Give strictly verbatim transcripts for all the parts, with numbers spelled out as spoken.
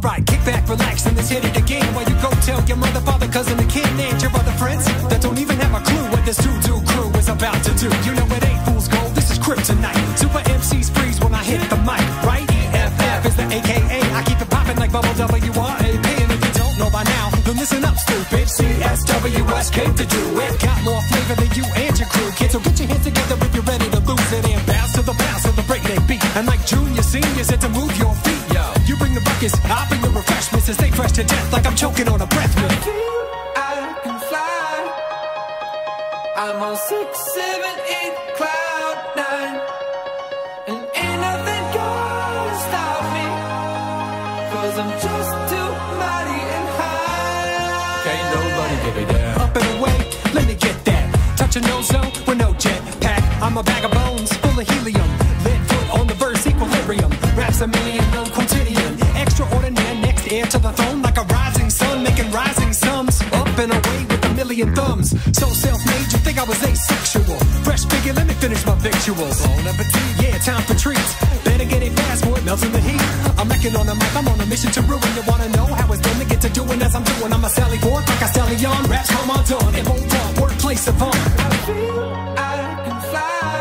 Alright, kick back, relax, and let's hit it again. While you go tell your mother, father, cousin, and kin, and your other friends that don't even have a clue what this two-do crew is about to do. You know it ain't fool's gold, this is kryptonite. Super M Cs freeze when I hit the mic, right? E F F is the A K A. I keep it popping like bubble W R A P. And if you don't know by now, then listen up, stupid. C S W S came to do it. Got more flavor than you and your crew, kids. So get your hands together if you're ready to lose it and bounce to the bounce of the breakneck beat. And like junior, seniors, had to move your feet, yo. You bring the buckets, I bring the refreshments, and stay fresh to death like I'm choking on a breath mint. I can fly. I'm on six, seven, eight, cloud nine, and ain't nothing gonna stop me, cause I'm just too mighty and high. Can't nobody give me that. Up and away, let me get that. Touch a no-zone with no jet pack. I'm a bag of bones full of helium. Lead foot on the verse, equilibrium. Raps a million, no quotidian. Extraordinary, next air to the throne like a rising sun, making rising sums. Up and away with a million thumbs. So self-made, you think I was asexual. Fresh figure, let me finish my victuals. Bon appetit, yeah, time for treats. Better get it fast, boy, it melts in the heat. I'm wrecking on the mic, I'm on a mission to ruin. You wanna know how it's done to get to doing as I'm doing? I'm a Sally Ford, like a stallion. Raps Homard done, it won't fall, workplace of fun. I feel I can fly.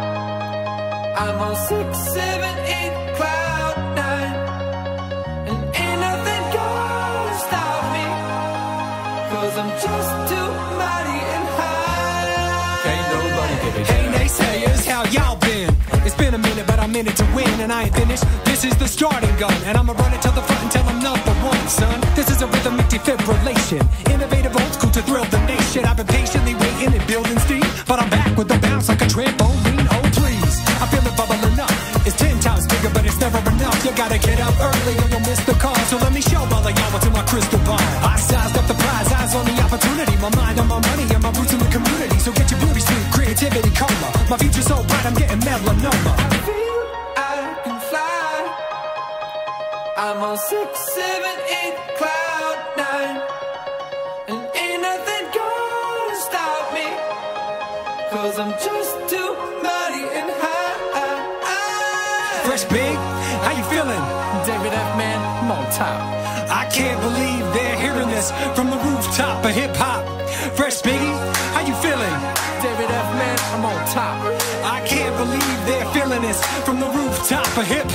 I'm on six, seven, eight, cloud nine, and ain't nothing gonna stop me, cause I'm just too mighty and high. Can't nobody give it. Hey naysayers, how y'all been? It's been a minute, but I'm in it to win, and I ain't finished. This is the starting gun, and I'ma run it to the front until I'm number one, son. This is a rhythmic defibrillation, innovative old school to thrill the nation. I've been patiently waiting and building steam, but I'm back with a bounce like a trampoline. Oh please, I feel it bubbling up. It's ten times bigger, but it's never enough. You gotta get up early or you'll miss the call. So let me show all of y'all what's in my crystal ball. I sized up the prize, eyes on the opportunity. My mind on my money and my roots in the community. So get your booty sleep, creativity coma. My future's so bright, I'm getting melanoma. I feel I can fly. I'm on six, seven, eight, cloud nine, and ain't nothing gonna stop me, cause I'm just too mighty and high. Fresh Big, how you feeling? David F. Man, I'm on top. I can't believe they're hearing this from the rooftop of hip-hop. Fresh Biggie, how you feeling? David F. Man, I'm on top. I can't believe they're feeling this from the rooftop of hip-hop.